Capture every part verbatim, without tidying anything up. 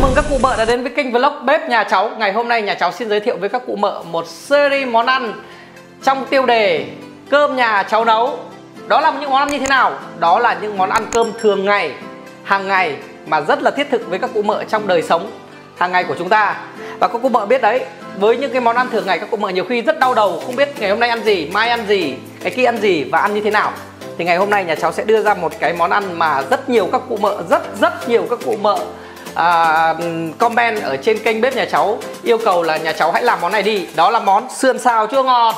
mừng các cụ mợ đã đến với kênh vlog bếp nhà cháu. Ngày hôm nay nhà cháu xin giới thiệu với các cụ mợ một series món ăn trong tiêu đề cơm nhà cháu nấu. Đó là những món ăn như thế nào? Đó là những món ăn cơm thường ngày, hàng ngày mà rất là thiết thực với các cụ mợ trong đời sống hàng ngày của chúng ta. Và các cụ mợ biết đấy, với những cái món ăn thường ngày các cụ mợ nhiều khi rất đau đầu, không biết ngày hôm nay ăn gì, mai ăn gì, ngày kia ăn gì và ăn như thế nào. Thì ngày hôm nay nhà cháu sẽ đưa ra một cái món ăn mà rất nhiều các cụ mợ, rất rất nhiều các cụ mợ à, comment ở trên kênh bếp nhà cháu yêu cầu là nhà cháu hãy làm món này đi. Đó là món sườn xào chua ngọt.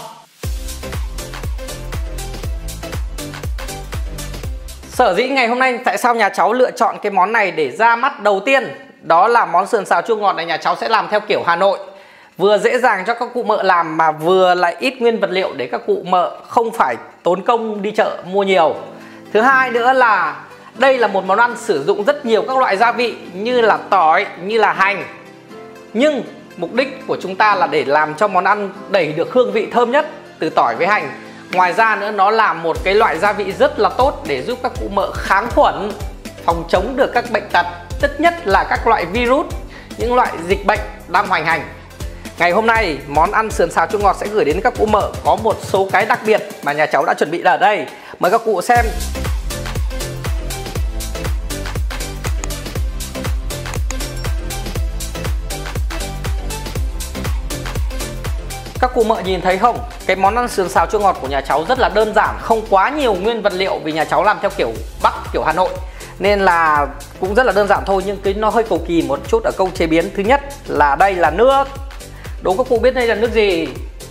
Sở dĩ ngày hôm nay tại sao nhà cháu lựa chọn cái món này để ra mắt đầu tiên, đó là món sườn xào chua ngọt này nhà cháu sẽ làm theo kiểu Hà Nội. Vừa dễ dàng cho các cụ mợ làm mà vừa lại ít nguyên vật liệu để các cụ mợ không phải tốn công đi chợ mua nhiều. Thứ hai nữa là đây là một món ăn sử dụng rất nhiều các loại gia vị như là tỏi, như là hành. Nhưng mục đích của chúng ta là để làm cho món ăn đẩy được hương vị thơm nhất từ tỏi với hành. Ngoài ra nữa nó là một cái loại gia vị rất là tốt để giúp các cụ mợ kháng khuẩn, phòng chống được các bệnh tật, tất nhất là các loại virus, những loại dịch bệnh đang hoành hành. Ngày hôm nay món ăn sườn xào chua ngọt sẽ gửi đến các cụ mợ có một số cái đặc biệt mà nhà cháu đã chuẩn bị ở đây. Mời các cụ xem. Các cụ mợ nhìn thấy không? Cái món ăn sườn xào chua ngọt của nhà cháu rất là đơn giản, không quá nhiều nguyên vật liệu vì nhà cháu làm theo kiểu Bắc, kiểu Hà Nội. Nên là cũng rất là đơn giản thôi, nhưng cái nó hơi cầu kỳ một chút ở câu chế biến. Thứ nhất là đây là nước. Đố các cụ biết đây là nước gì?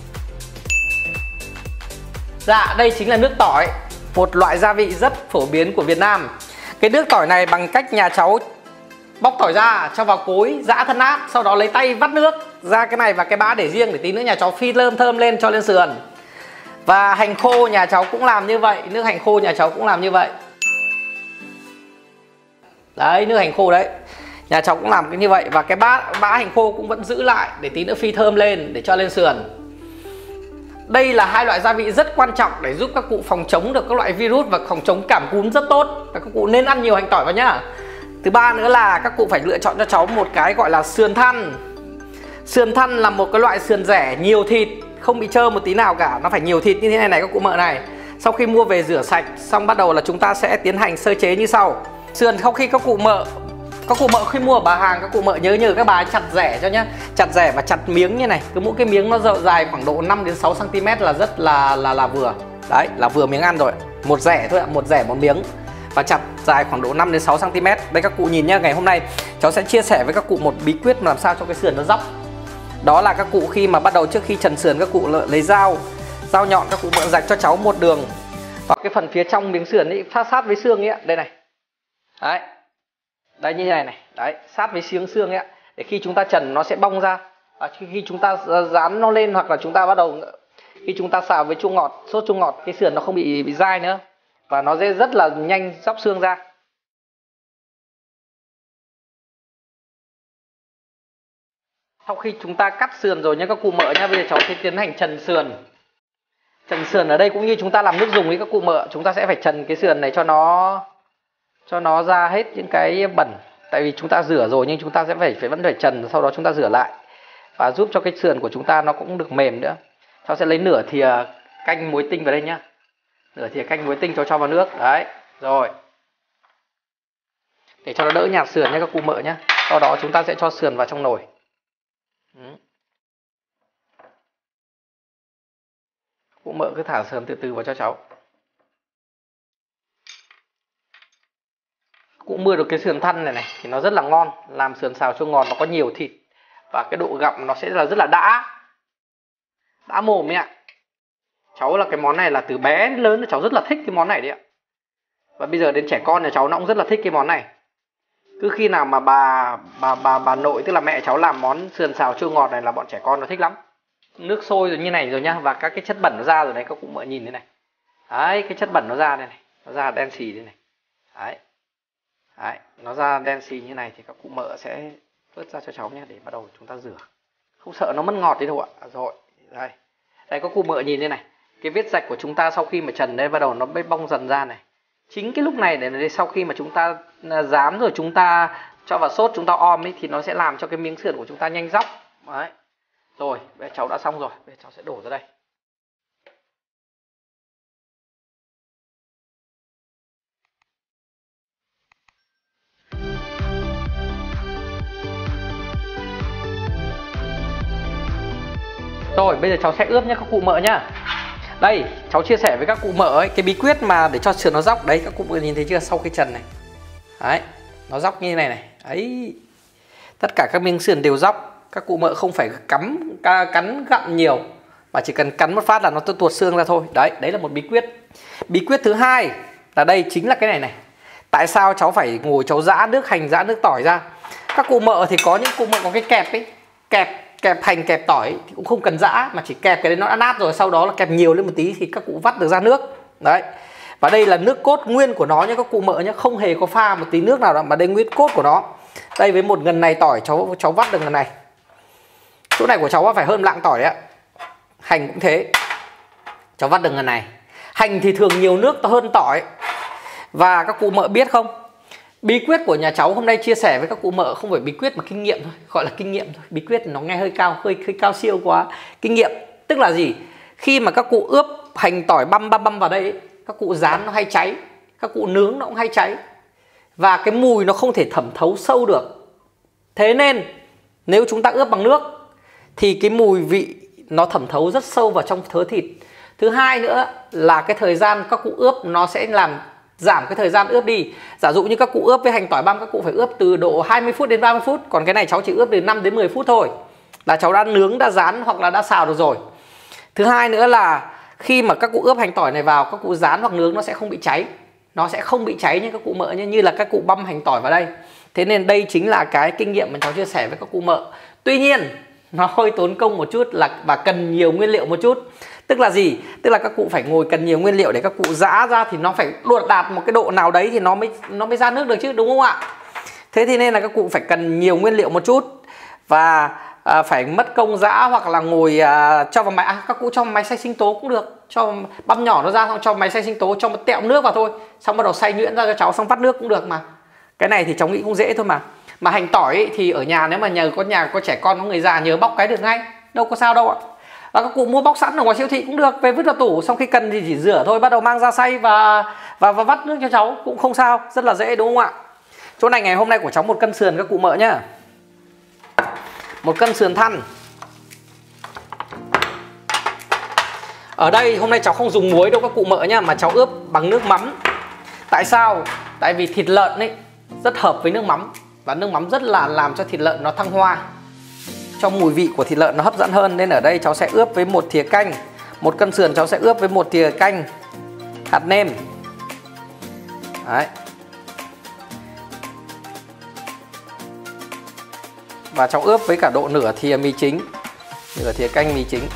Dạ, đây chính là nước tỏi, một loại gia vị rất phổ biến của Việt Nam. Cái nước tỏi này bằng cách nhà cháu bóc tỏi ra, cho vào cối, giã thân áp, sau đó lấy tay vắt nước ra cái này và cái bã để riêng để tí nữa nhà cháu phi thơm thơm lên cho lên sườn. Và hành khô nhà cháu cũng làm như vậy, nước hành khô nhà cháu cũng làm như vậy. Đấy, nước hành khô đấy. Nhà cháu cũng làm cái như vậy. Và cái bã, bã hành khô cũng vẫn giữ lại để tí nữa phi thơm lên để cho lên sườn. Đây là hai loại gia vị rất quan trọng để giúp các cụ phòng chống được các loại virus và phòng chống cảm cúm rất tốt. Và các cụ nên ăn nhiều hành tỏi vào nhá. Thứ ba nữa là các cụ phải lựa chọn cho cháu một cái gọi là sườn thăn. Sườn thăn là một cái loại sườn rẻ, nhiều thịt, không bị trơ một tí nào cả. Nó phải nhiều thịt như thế này này các cụ mợ này. Sau khi mua về rửa sạch, xong bắt đầu là chúng ta sẽ tiến hành sơ chế như sau. Sườn sau khi các cụ mợ Các cụ mợ khi mua ở bà hàng, các cụ mợ nhớ nhờ các bà ấy chặt rẻ cho nhá. Chặt rẻ và chặt miếng như này. Cứ mỗi cái miếng nó dài khoảng độ năm đến sáu xăng ti mét là rất là là là vừa. Đấy, là vừa miếng ăn rồi. Một rẻ thôi ạ, một rẻ một miếng. Và chặt dài khoảng độ năm đến sáu xăng ti mét. Đây các cụ nhìn nhá, ngày hôm nay cháu sẽ chia sẻ với các cụ một bí quyết mà làm sao cho cái sườn nó dóc. Đó là các cụ khi mà bắt đầu trước khi trần sườn, các cụ lấy dao dao nhọn, các cụ mợ rạch cho cháu một đường vào cái phần phía trong miếng sườn ấy, sát sát với xương ấy ạ. Đây này. Đấy. Đây như này này. Đấy, sát với xương xương ấy ạ. Để khi chúng ta trần nó sẽ bong ra. Và khi chúng ta dán nó lên hoặc là chúng ta bắt đầu khi chúng ta xào với chua ngọt, sốt chua ngọt, cái sườn nó không bị bị dai nữa và nó sẽ rất là nhanh dóc xương ra. Sau khi chúng ta cắt sườn rồi nhé các cụ mợ nhé, bây giờ cháu sẽ tiến hành trần sườn. Trần sườn ở đây cũng như chúng ta làm nước dùng với các cụ mợ, chúng ta sẽ phải trần cái sườn này cho nó cho nó ra hết những cái bẩn. Tại vì chúng ta rửa rồi nhưng chúng ta sẽ phải phải vẫn phải trần, sau đó chúng ta rửa lại và giúp cho cái sườn của chúng ta nó cũng được mềm nữa. Cháu sẽ lấy nửa thìa canh muối tinh vào đây nhá. Nửa thìa canh muối tinh cho cho vào nước. Đấy, rồi. Để cho nó đỡ nhạt sườn nhé các cụ mợ nhé. Sau đó chúng ta sẽ cho sườn vào trong nồi. Ừ. Cụ mợ cứ thả sườn từ từ vào cho cháu. Cũng mua được cái sườn thăn này này thì nó rất là ngon. Làm sườn xào chua ngọt nó có nhiều thịt và cái độ gặm nó sẽ là rất là đã. Đã mồm ấy ạ. Cháu là cái món này là từ bé đến lớn cháu rất là thích cái món này đấy ạ. Và bây giờ đến trẻ con nhà cháu nó cũng rất là thích cái món này. Cứ khi nào mà bà bà bà bà nội tức là mẹ cháu làm món sườn xào chua ngọt này là bọn trẻ con nó thích lắm. Nước sôi rồi như này rồi nhá, và các cái chất bẩn nó ra rồi này, các cụ mợ nhìn thế này. Đấy, cái chất bẩn nó ra đây này, nó ra đen xì đây này. Đấy. Đấy, nó ra đen xì như này thì các cụ mợ sẽ vớt ra cho cháu nhé để bắt đầu chúng ta rửa. Không sợ nó mất ngọt đấy đâu ạ. Rồi, đây. Đây các cụ mợ nhìn đây này. Cái vết rạch của chúng ta sau khi mà trần đây bắt đầu nó bong dần ra này. Chính cái lúc này để sau khi mà chúng ta rán rồi chúng ta cho vào sốt chúng ta om ấy thì nó sẽ làm cho cái miếng sườn của chúng ta nhanh róc. Đấy. Rồi, bây giờ cháu đã xong rồi, bây giờ cháu sẽ đổ ra đây. Rồi, bây giờ cháu sẽ ướp nhé các cụ mợ nhá. Đây, cháu chia sẻ với các cụ mợ ấy, cái bí quyết mà để cho sườn nó dóc. Đấy, các cụ mợ nhìn thấy chưa, sau cái trần này. Đấy, nó dóc như thế này này. Đấy, tất cả các miếng sườn đều dóc. Các cụ mợ không phải cắm, cắn gặm nhiều, mà chỉ cần cắn một phát là nó tuột xương ra thôi. Đấy, đấy là một bí quyết. Bí quyết thứ hai là đây chính là cái này này. Tại sao cháu phải ngồi cháu giã nước hành, giã nước tỏi ra? Các cụ mợ thì có những cụ mợ có cái kẹp ấy, kẹp kẹp hành kẹp tỏi thì cũng không cần giã, mà chỉ kẹp cái đấy nó đã nát rồi, sau đó là kẹp nhiều lên một tí thì các cụ vắt được ra nước. Đấy. Và đây là nước cốt nguyên của nó nhé các cụ mợ nhé, không hề có pha một tí nước nào đâu, mà đây nguyên cốt của nó. Đây với một ngần này tỏi cháu cháu vắt được ngần này. Chỗ này của cháu phải hơn lạng tỏi đấy ạ. Hành cũng thế. Cháu vắt được ngần này. Hành thì thường nhiều nước hơn tỏi. Và các cụ mợ biết không? Bí quyết của nhà cháu hôm nay chia sẻ với các cụ mợ không phải bí quyết mà kinh nghiệm thôi, gọi là kinh nghiệm thôi. Bí quyết nó nghe hơi cao, hơi, hơi cao siêu quá. Kinh nghiệm tức là gì? Khi mà các cụ ướp hành tỏi băm băm băm vào đây ấy, các cụ rán nó hay cháy, các cụ nướng nó cũng hay cháy, và cái mùi nó không thể thẩm thấu sâu được. Thế nên nếu chúng ta ướp bằng nước thì cái mùi vị nó thẩm thấu rất sâu vào trong thớ thịt. Thứ hai nữa là cái thời gian các cụ ướp nó sẽ làm giảm cái thời gian ướp đi. Giả dụ như các cụ ướp với hành tỏi băm, các cụ phải ướp từ độ hai mươi phút đến ba mươi phút. Còn cái này cháu chỉ ướp từ năm đến mười phút thôi, là cháu đã nướng, đã rán hoặc là đã xào được rồi. Thứ hai nữa là khi mà các cụ ướp hành tỏi này vào, các cụ rán hoặc nướng nó sẽ không bị cháy. Nó sẽ không bị cháy như các cụ mợ, như là các cụ băm hành tỏi vào đây. Thế nên đây chính là cái kinh nghiệm mà cháu chia sẻ với các cụ mợ. Tuy nhiên nó hơi tốn công một chút là và cần nhiều nguyên liệu một chút. Tức là gì? Tức là các cụ phải ngồi cần nhiều nguyên liệu để các cụ giã ra thì nó phải đột đạt một cái độ nào đấy thì nó mới nó mới ra nước được chứ, đúng không ạ? Thế thì nên là các cụ phải cần nhiều nguyên liệu một chút, và à, phải mất công giã hoặc là ngồi à, cho vào máy à, các cụ cho vào máy xay sinh tố cũng được, cho băm nhỏ nó ra xong cho máy xay sinh tố, cho một tẹo nước vào thôi, xong bắt đầu xay nhuyễn ra cho cháu, xong vắt nước cũng được mà. Cái này thì cháu nghĩ cũng dễ thôi mà. Mà hành tỏi ấy, thì ở nhà nếu mà nhờ có nhà có trẻ con có người già nhớ bóc cái được ngay, đâu có sao đâu ạ. Và các cụ mua bóc sẵn ở ngoài siêu thị cũng được, về vứt vào tủ, xong khi cần thì chỉ rửa thôi, bắt đầu mang ra xay và và, và vắt nước cho cháu cũng không sao, rất là dễ, đúng không ạ? Chỗ này ngày hôm nay của cháu một cân sườn các cụ mợ nhá, một cân sườn thăn. Ở đây hôm nay cháu không dùng muối đâu các cụ mợ nhá, mà cháu ướp bằng nước mắm. Tại sao? Tại vì thịt lợn ấy rất hợp với nước mắm, và nước mắm rất là làm cho thịt lợn nó thăng hoa, cho mùi vị của thịt lợn nó hấp dẫn hơn. Nên ở đây cháu sẽ ướp với một thìa canh. Một cân sườn cháu sẽ ướp với một thìa canh hạt nêm. Đấy. Và cháu ướp với cả độ nửa thìa mì chính, nửa thìa canh mì chính.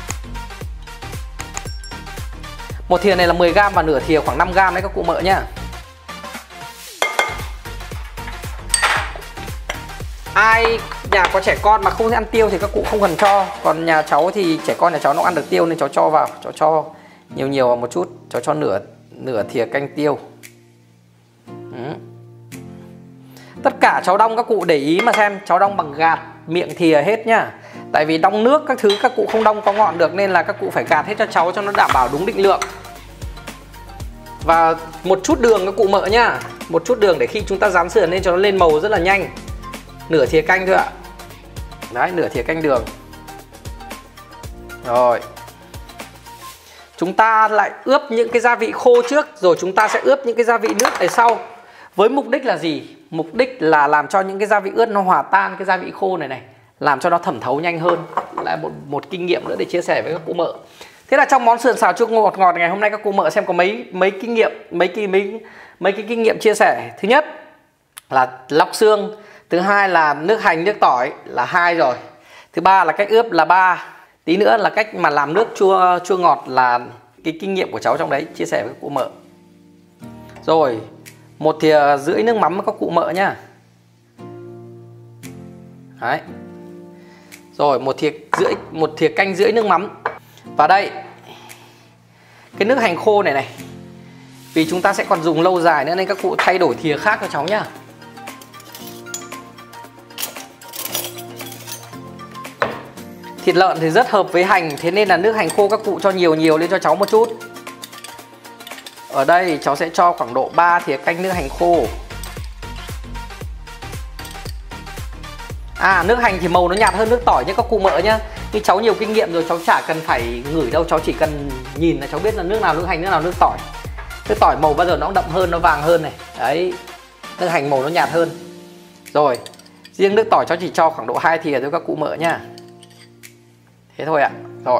Một thìa này là mười gam và nửa thìa khoảng năm gam đấy các cụ mợ nhá. Ai nhà có trẻ con mà không ăn tiêu thì các cụ không cần cho. Còn nhà cháu thì trẻ con nhà cháu nó ăn được tiêu nên cháu cho vào, cháu cho nhiều nhiều vào một chút, cháu cho nửa nửa thìa canh tiêu. Ừ. Tất cả cháu đong các cụ để ý mà xem, cháu đong bằng gạt miệng thìa hết nhá. Tại vì đong nước các thứ các cụ không đong có ngọn được, nên là các cụ phải gạt hết cho cháu cho nó đảm bảo đúng định lượng. Và một chút đường các cụ mợ nhá, một chút đường để khi chúng ta rán sườn lên cho nó lên màu rất là nhanh. Nửa thìa canh thôi ạ. Đấy, nửa thìa canh đường. Rồi. Chúng ta lại ướp những cái gia vị khô trước, rồi chúng ta sẽ ướp những cái gia vị nước ở sau. Với mục đích là gì? Mục đích là làm cho những cái gia vị ướt nó hòa tan cái gia vị khô này này, làm cho nó thẩm thấu nhanh hơn. Là một, một kinh nghiệm nữa để chia sẻ với các cụ mợ. Thế là trong món sườn xào chua ngọt ngọt ngày hôm nay các cụ mợ xem có mấy mấy kinh nghiệm, mấy cái mấy, mấy cái kinh nghiệm chia sẻ. Thứ nhất là lọc xương, thứ hai là nước hành nước tỏi là hai rồi, thứ ba là cách ướp là ba, tí nữa là cách mà làm nước chua chua ngọt là cái kinh nghiệm của cháu trong đấy chia sẻ với các cụ mợ. Rồi một thìa rưỡi nước mắm với các cụ mợ nhá. Đấy. Rồi một thìa rưỡi, một thìa canh rưỡi nước mắm. Và đây cái nước hành khô này này, vì chúng ta sẽ còn dùng lâu dài nữa nên các cụ thay đổi thìa khác cho cháu nhá. Thịt lợn thì rất hợp với hành, thế nên là nước hành khô các cụ cho nhiều nhiều lên cho cháu một chút. Ở đây cháu sẽ cho khoảng độ ba thìa canh nước hành khô. À, nước hành thì màu nó nhạt hơn nước tỏi nhé các cụ mợ nhá. Nhưng cháu nhiều kinh nghiệm rồi, cháu chả cần phải ngửi đâu, cháu chỉ cần nhìn là cháu biết là nước nào nước hành, nước nào nước tỏi. Nước tỏi màu bao giờ nó đậm hơn, nó vàng hơn này. Đấy, nước hành màu nó nhạt hơn. Rồi, riêng nước tỏi cháu chỉ cho khoảng độ hai thìa thôi các cụ mợ nhá. Thế thôi ạ. Rồi,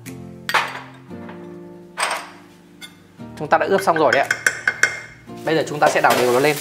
chúng ta đã ướp xong rồi đấy ạ. Bây giờ chúng ta sẽ đảo đều nó lên.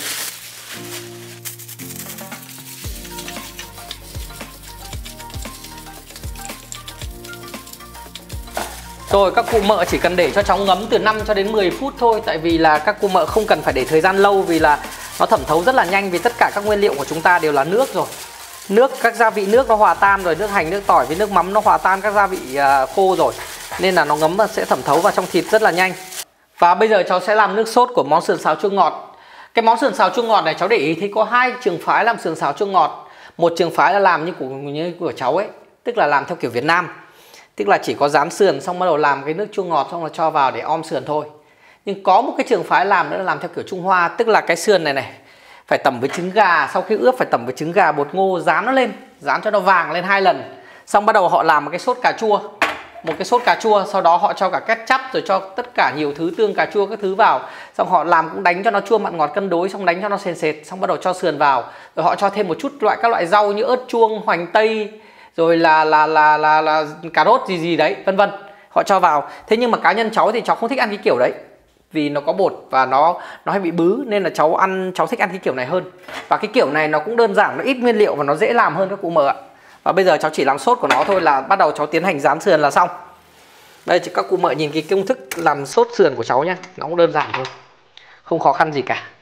Rồi các cụ mợ chỉ cần để cho cháu ngấm từ năm cho đến mười phút thôi. Tại vì là các cụ mợ không cần phải để thời gian lâu, vì là nó thẩm thấu rất là nhanh. Vì tất cả các nguyên liệu của chúng ta đều là nước rồi. Nước, các gia vị nước nó hòa tan rồi. Nước hành, nước tỏi với nước mắm nó hòa tan các gia vị khô rồi. Nên là nó ngấm và sẽ thẩm thấu vào trong thịt rất là nhanh. Và bây giờ cháu sẽ làm nước sốt của món sườn xào chua ngọt. Cái món sườn xào chua ngọt này cháu để ý thấy có hai trường phái làm sườn xào chua ngọt. Một trường phái là làm như của, như của cháu ấy, tức là làm theo kiểu Việt Nam. Tức là chỉ có rán sườn xong bắt đầu làm cái nước chua ngọt xong là cho vào để om sườn thôi. Nhưng có một cái trường phái làm nữa là làm theo kiểu Trung Hoa. Tức là cái sườn này này phải tẩm với trứng gà, sau khi ướp phải tẩm với trứng gà bột ngô, rán nó lên, rán cho nó vàng lên hai lần. Xong bắt đầu họ làm một cái sốt cà chua. Một cái sốt cà chua, sau đó họ cho cả ketchup rồi cho tất cả nhiều thứ, tương cà chua các thứ vào. Xong họ làm cũng đánh cho nó chua mặn ngọt cân đối, xong đánh cho nó sền sệt, xong bắt đầu cho sườn vào. Rồi họ cho thêm một chút loại các loại rau như ớt chuông, hoành tây, rồi là là là là, là cà rốt gì gì đấy, vân vân. Họ cho vào. Thế nhưng mà cá nhân cháu thì cháu không thích ăn cái kiểu đấy. Vì nó có bột và nó nó hay bị bứ, nên là cháu ăn cháu thích ăn cái kiểu này hơn. Và cái kiểu này nó cũng đơn giản, nó ít nguyên liệu và nó dễ làm hơn các cụ mợ ạ. Và bây giờ cháu chỉ làm sốt của nó thôi là bắt đầu cháu tiến hành rán sườn là xong. Đây các cụ mợ nhìn cái công thức làm sốt sườn của cháu nhá, nó cũng đơn giản thôi, không khó khăn gì cả.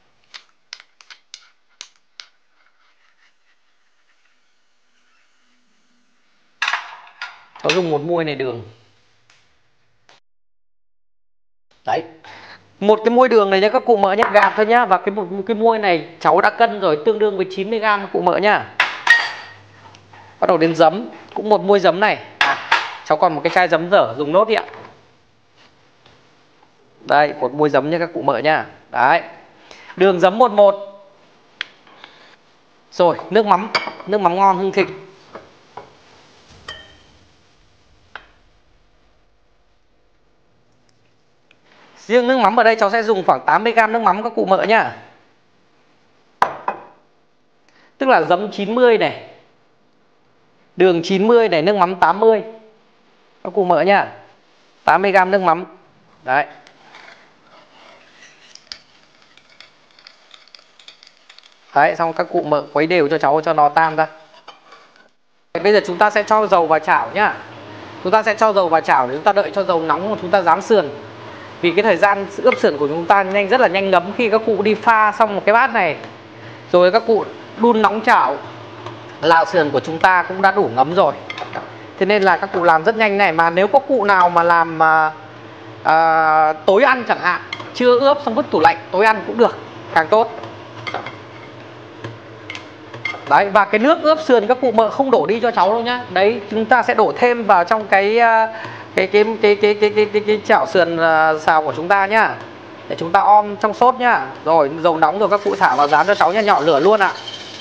Cháu dùng một muôi này đường. Đấy, một cái muôi đường này nhá các cụ mợ nhé, gạt thôi nhá. Và cái một cái muôi này cháu đã cân rồi, tương đương với chín mươi gam các cụ mợ nhá. Bắt đầu đến giấm, cũng một muôi giấm này. À, cháu còn một cái chai giấm dở, dùng nốt đi ạ. Đây, một muôi giấm nha các cụ mợ nhá. Đấy, đường giấm một một. Rồi, nước mắm, nước mắm ngon hương thịnh. Riêng nước mắm ở đây cháu sẽ dùng khoảng tám mươi gam nước mắm các cụ mợ nhá. Tức là giấm chín mươi này, đường chín mươi này, nước mắm tám mươi các cụ mợ nhá. tám mươi gam nước mắm. Đấy. Đấy, xong các cụ mợ khuấy đều cho cháu cho nó tan ra. Bây giờ chúng ta sẽ cho dầu vào chảo nhá. Chúng ta sẽ cho dầu vào chảo để chúng ta đợi cho dầu nóng và chúng ta rán sườn. Vì cái thời gian ướp sườn của chúng ta nhanh, rất là nhanh ngấm. Khi các cụ đi pha xong một cái bát này rồi các cụ đun nóng chảo là sườn của chúng ta cũng đã đủ ngấm rồi. Thế nên là các cụ làm rất nhanh này. Mà nếu có cụ nào mà làm à, à, tối ăn chẳng hạn, chưa ướp xong vứt tủ lạnh, tối ăn cũng được, càng tốt. Đấy, và cái nước ướp sườn các cụ mợ không đổ đi cho cháu đâu nhá. Đấy, chúng ta sẽ đổ thêm vào trong cái cái cái cái cái cái cái, cái, cái chảo sườn xào của chúng ta nhá. Để chúng ta om trong sốt nhá. Rồi, dầu nóng rồi các cụ thả vào rán cho cháu nha, nhỏ lửa luôn ạ.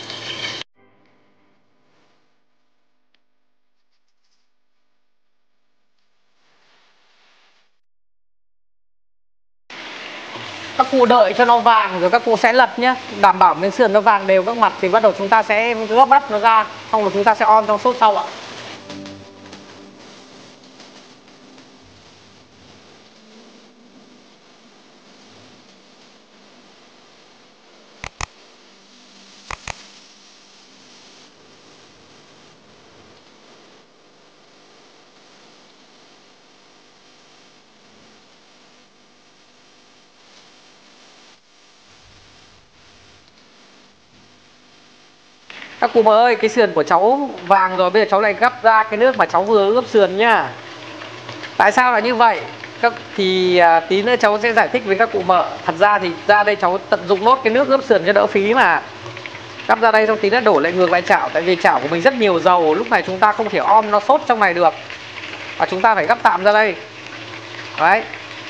Các cụ đợi cho nó vàng rồi các cụ sẽ lật nhé, đảm bảo miếng sườn nó vàng đều các mặt thì bắt đầu chúng ta sẽ gấp bắp nó ra, xong rồi chúng ta sẽ on trong sốt sau ạ. Các cụ ơi, cái sườn của cháu vàng rồi, bây giờ cháu lại gắp ra cái nước mà cháu vừa ướp sườn nhá. Tại sao là như vậy? Các thì à, tí nữa cháu sẽ giải thích với các cụ mợ. Thật ra thì ra đây cháu tận dụng nốt cái nước ướp sườn cho đỡ phí mà. Gắp ra đây xong tí nữa đổ lại ngược lại chảo. Tại vì chảo của mình rất nhiều dầu, lúc này chúng ta không thể om nó sốt trong này được, và chúng ta phải gắp tạm ra đây. Đấy,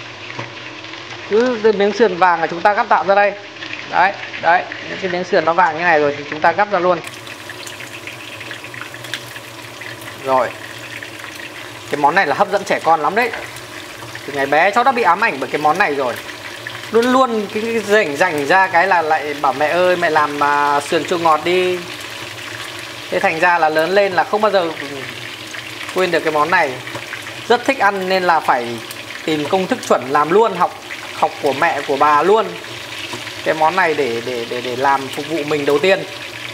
cứ miếng sườn vàng là chúng ta gắp tạm ra đây. Đấy, đấy, những cái miếng sườn nó vàng như này rồi thì chúng ta gắp ra luôn. Rồi, cái món này là hấp dẫn trẻ con lắm đấy. Từ ngày bé cháu đã bị ám ảnh bởi cái món này rồi. Luôn luôn cái, cái rảnh rảnh ra cái là lại bảo mẹ ơi mẹ làm mà sườn chua ngọt đi. Thế thành ra là lớn lên là không bao giờ quên được cái món này. Rất thích ăn nên là phải tìm công thức chuẩn làm luôn, học học của mẹ của bà luôn cái món này để để để để làm phục vụ mình đầu tiên.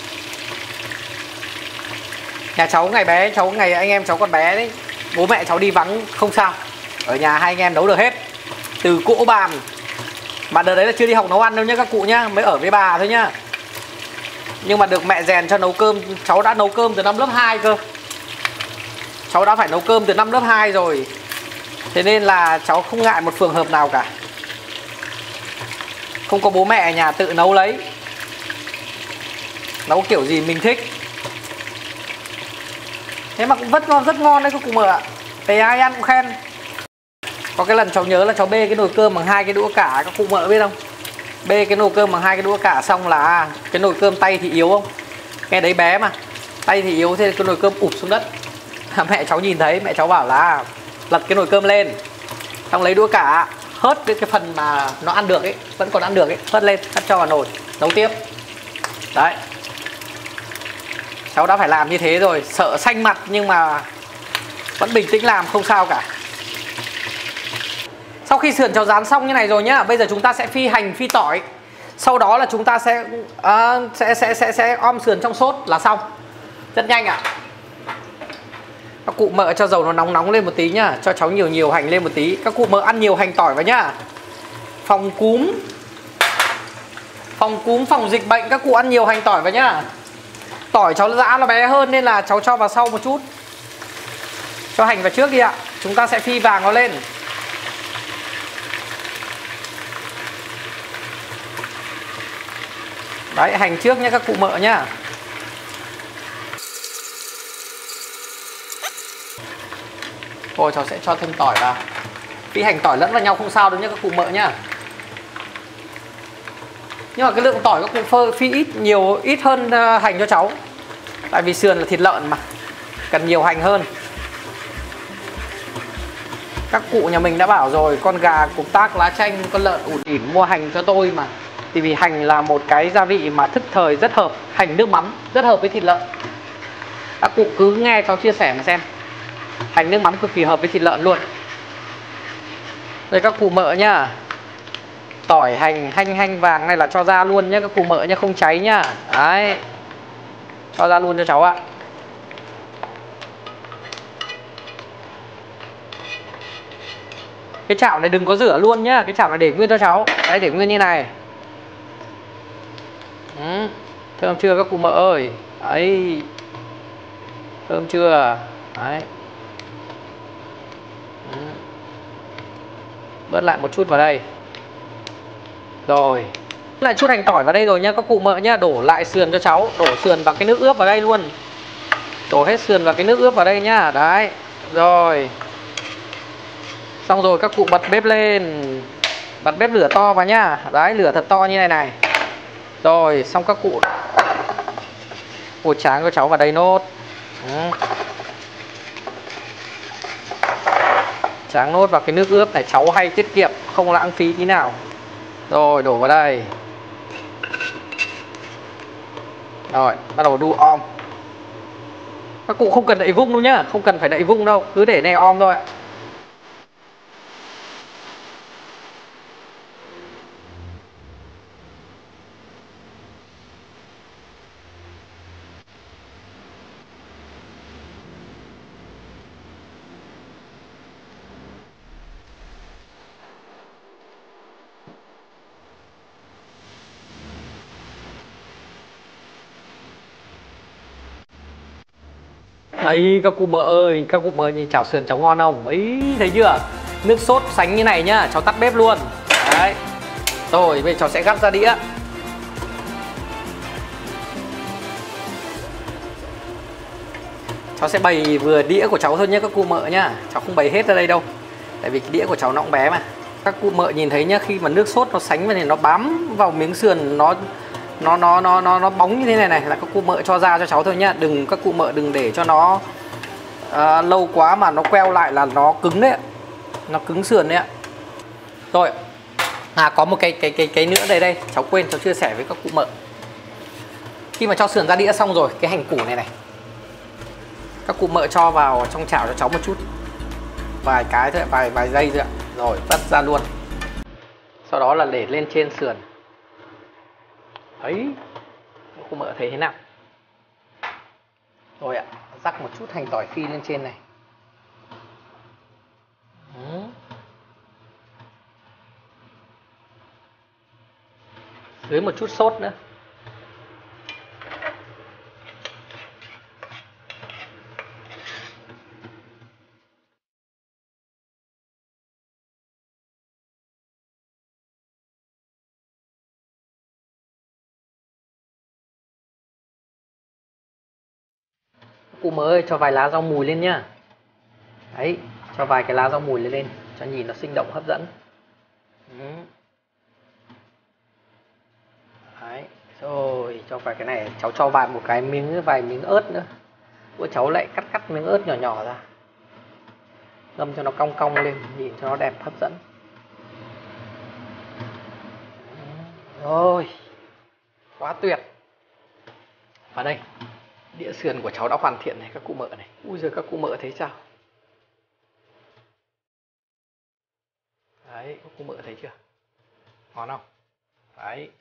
Nhà cháu ngày bé, cháu ngày anh em cháu còn bé đấy, bố mẹ cháu đi vắng không sao, ở nhà hai anh em nấu được hết. Từ cỗ bàn, mà đợt đấy là chưa đi học nấu ăn đâu nhá các cụ nhá, mới ở với bà thôi nhá. Nhưng mà được mẹ rèn cho nấu cơm, cháu đã nấu cơm từ năm lớp hai cơ. Cháu đã phải nấu cơm từ năm lớp hai rồi. Thế nên là cháu không ngại một trường hợp nào cả. Không có bố mẹ ở nhà, tự nấu lấy, nấu kiểu gì mình thích. Thế mà cũng rất ngon, rất ngon đấy các cụ mợ ạ. Thế ai ăn cũng khen. Có cái lần cháu nhớ là cháu bê cái nồi cơm bằng hai cái đũa cả, các cụ mợ biết không? Bê cái nồi cơm bằng hai cái đũa cả xong là cái nồi cơm tay thì yếu không? Cái đấy bé mà, tay thì yếu, thế cái nồi cơm ụp xuống đất. Mẹ cháu nhìn thấy, mẹ cháu bảo là lật cái nồi cơm lên, xong lấy đũa cả hớt cái, cái phần mà nó ăn được ấy, vẫn còn ăn được ấy, hớt lên, hất cho vào nồi, nấu tiếp. Đấy, cháu đã phải làm như thế rồi, sợ xanh mặt nhưng mà vẫn bình tĩnh làm, không sao cả. Sau khi sườn cháu rán xong như này rồi nhá, bây giờ chúng ta sẽ phi hành, phi tỏi. Sau đó là chúng ta sẽ uh, sẽ, sẽ sẽ sẽ om sườn trong sốt là xong. Rất nhanh ạ. À. Các cụ mợ cho dầu nó nóng nóng lên một tí nhá, cho cháu nhiều nhiều hành lên một tí. Các cụ mợ ăn nhiều hành tỏi vào nhá. Phòng cúm, phòng cúm, phòng dịch bệnh, các cụ ăn nhiều hành tỏi vào nhá. Tỏi cháu giã nó bé hơn nên là cháu cho vào sau một chút. Cho hành vào trước đi ạ. Chúng ta sẽ phi vàng nó lên. Đấy, hành trước nhé các cụ mợ nhá. Rồi cháu sẽ cho thêm tỏi vào. Phi hành tỏi lẫn vào nhau không sao đâu nhé các cụ mợ nhá. Nhưng mà cái lượng tỏi các cụ phơ phi ít, nhiều ít hơn hành cho cháu. Tại vì sườn là thịt lợn mà, cần nhiều hành hơn. Các cụ nhà mình đã bảo rồi, con gà cục tác lá chanh, con lợn ủn ỉn mua hành cho tôi mà. Thì vì hành là một cái gia vị mà thức thời rất hợp, hành nước mắm rất hợp với thịt lợn. Các cụ cứ nghe cháu chia sẻ mà xem. Hành nước mắm cực kỳ hợp với thịt lợn luôn. Đây các cụ mợ nhá. Tỏi, hành, hanh hanh vàng này là cho ra luôn nhá các cụ mợ nhá, không cháy nhá. Đấy, cho ra luôn cho cháu ạ. Cái chảo này đừng có rửa luôn nhá, cái chảo này để nguyên cho cháu. Đấy, để nguyên như này. Ừ, thơm chưa các cụ mợ ơi. Đấy, thơm chưa. Đấy. Ừ. Bớt lại một chút vào đây. Rồi, lại chút hành tỏi vào đây rồi nhá các cụ mợ nhá. Đổ lại sườn cho cháu, đổ sườn vào cái nước ướp vào đây luôn. Đổ hết sườn vào cái nước ướp vào đây nhá. Đấy, rồi. Xong rồi các cụ bật bếp lên. Bật bếp lửa to vào nhá. Đấy, lửa thật to như này này. Rồi, xong các cụ ôi tráng cho cháu vào đây nốt. Ừ. Tráng nốt vào cái nước ướp này, cháu hay tiết kiệm, không lãng phí tí nào. Rồi, đổ vào đây. Rồi, bắt đầu đu om. Các cụ không cần đậy vung đâu nhá, không cần phải đậy vung đâu, cứ để này om thôi. Đấy các cụ mợ ơi, các cụ mợ nhìn chảo sườn cháu ngon không? Ấy, thấy chưa? Nước sốt sánh như này nhá, cháu tắt bếp luôn. Đấy. Rồi, bây giờ cháu sẽ gắp ra đĩa. Cháu sẽ bày vừa đĩa của cháu thôi nhé các cụ mợ nhá. Cháu không bày hết ra đây đâu. Tại vì cái đĩa của cháu nó cũng bé mà. Các cụ mợ nhìn thấy nhá, khi mà nước sốt nó sánh vào thì nó bám vào miếng sườn, nó nó nó nó nó nó bóng như thế này này là các cụ mợ cho ra cho cháu thôi nhá. Đừng các cụ mợ đừng để cho nó à, lâu quá mà nó queo lại là nó cứng đấy. Nó cứng sườn đấy ạ. Rồi. À có một cái cái cái cái nữa đây đây, cháu quên cháu chia sẻ với các cụ mợ. Khi mà cho sườn ra đĩa xong rồi, cái hành củ này này các cụ mợ cho vào trong chảo cho cháu một chút, vài cái thôi, vài vài giây thôi ạ. Rồi vắt ra luôn. Sau đó là để lên trên sườn. Đấy, các cụ mợ thấy thế nào? Rồi ạ, rắc một chút hành tỏi phi lên trên này. Ừ. Dưới một chút sốt nữa. Cụ mợ ơi, cho vài lá rau mùi lên nhá. Đấy, cho vài cái lá rau mùi lên lên cho nhìn nó sinh động hấp dẫn. Ừ. Đấy, rồi cho vài cái này, cháu cho vài một cái miếng vài miếng ớt nữa. Bữa cháu lại cắt cắt miếng ớt nhỏ nhỏ ra. Ngâm cho nó cong cong lên, nhìn cho nó đẹp hấp dẫn. Rồi, quá tuyệt. Và đây, đĩa sườn của cháu đã hoàn thiện này các cụ mợ này. Ui giời, các cụ mợ thấy sao? Đấy, các cụ mợ thấy chưa? Ngon không? Đấy.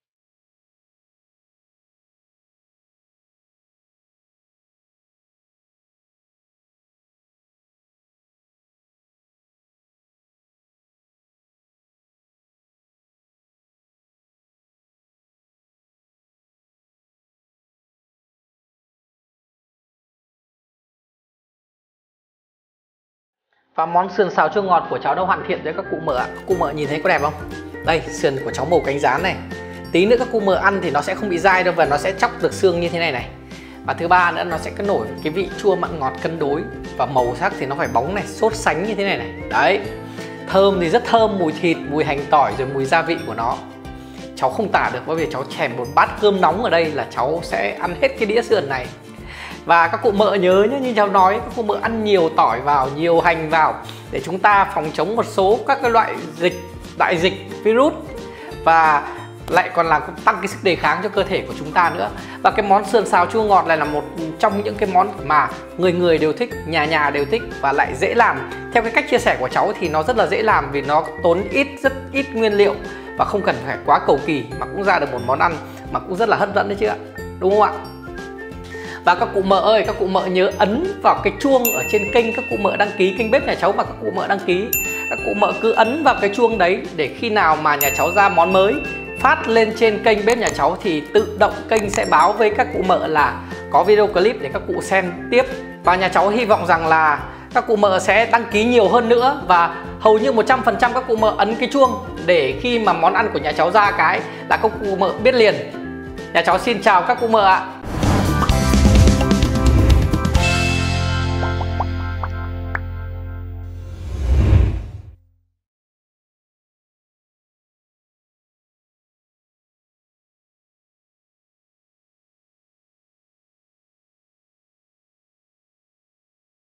Và món sườn xào chua ngọt của cháu đã hoàn thiện rồi các cụ mợ ạ. Các cụ mợ nhìn thấy có đẹp không? Đây, sườn của cháu màu cánh gián này. Tí nữa các cụ mợ ăn thì nó sẽ không bị dai đâu, và nó sẽ chóc được xương như thế này này. Và thứ ba nữa, nó sẽ có nổi cái vị chua mặn ngọt cân đối. Và màu sắc thì nó phải bóng này, sốt sánh như thế này này. Đấy. Thơm thì rất thơm, mùi thịt, mùi hành tỏi rồi mùi gia vị của nó. Cháu không tả được, bởi vì cháu chèm một bát cơm nóng ở đây là cháu sẽ ăn hết cái đĩa sườn này. Và các cụ mợ nhớ nhé, như cháu nói, các cụ mợ ăn nhiều tỏi vào, nhiều hành vào để chúng ta phòng chống một số các cái loại dịch, đại dịch, virus, và lại còn làm tăng cái sức đề kháng cho cơ thể của chúng ta nữa. Và cái món sườn xào chua ngọt này là một trong những cái món mà người người đều thích, nhà nhà đều thích và lại dễ làm. Theo cái cách chia sẻ của cháu thì nó rất là dễ làm vì nó tốn ít, rất ít nguyên liệu và không cần phải quá cầu kỳ mà cũng ra được một món ăn mà cũng rất là hấp dẫn đấy chứ ạ. Đúng không ạ? Và các cụ mợ ơi, các cụ mợ nhớ ấn vào cái chuông ở trên kênh các cụ mợ đăng ký, kênh bếp nhà cháu mà các cụ mợ đăng ký. Các cụ mợ cứ ấn vào cái chuông đấy để khi nào mà nhà cháu ra món mới phát lên trên kênh bếp nhà cháu thì tự động kênh sẽ báo với các cụ mợ là có video clip để các cụ xem tiếp. Và nhà cháu hy vọng rằng là các cụ mợ sẽ đăng ký nhiều hơn nữa, và hầu như một trăm phần trăm các cụ mợ ấn cái chuông để khi mà món ăn của nhà cháu ra cái là các cụ mợ biết liền. Nhà cháu xin chào các cụ mợ ạ.